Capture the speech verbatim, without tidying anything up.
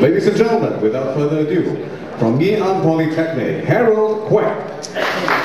Ladies and gentlemen, without further ado, from Ngee Ann Polytechnic, Harold Kwek.